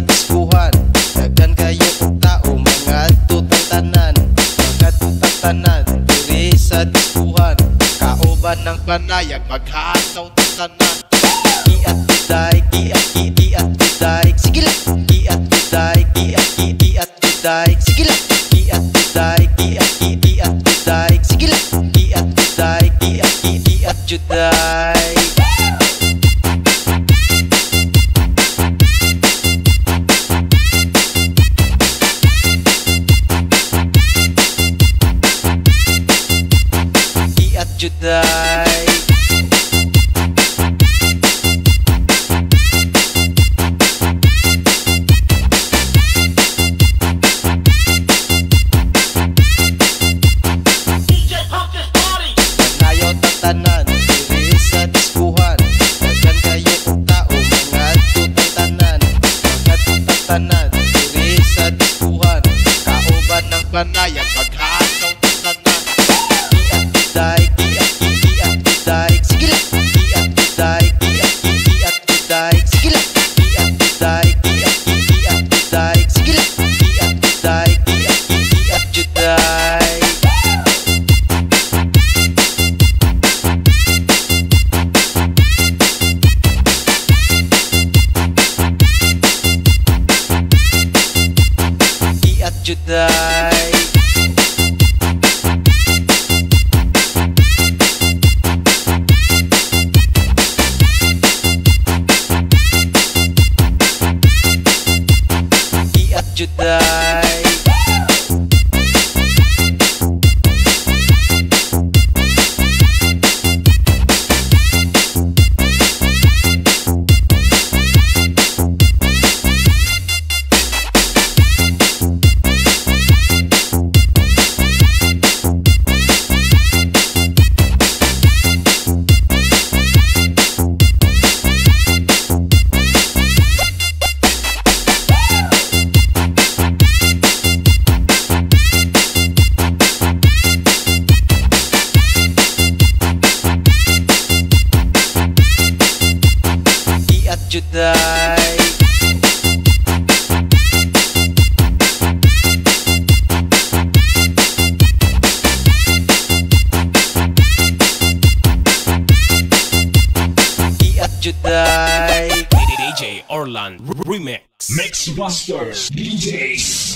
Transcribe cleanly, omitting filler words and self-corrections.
diskuhan. Daghan kayo kong tao, mga tutang tanan, mga tutang tanan, diri sa diskuhan. Kauban ng panayag, maghataw ng tanan. Kiat biday, kiat biday, sige lang. Kiat biday, kiat biday, sige lang. Kiat biday, kiat biday, sige lang. Kiat biday, kiat biday. Juday Panayaw tatanan, diri sa diskuhan. Daghan kayo kong tao, mga tutang tanan, mga tutang tanan, diri sa diskuhan. Kauban ng panayag, maghataw ng tanan. Kiat biday, kiat biday, sige lang. Kiat biday, kiat biday, sige lang. Kiat biday, kiat biday, sige lang. Kiat biday, kiat juday. Kiat juday. Juday Juday Kiat Juday DJ Orland Remix Mixbusters DJs.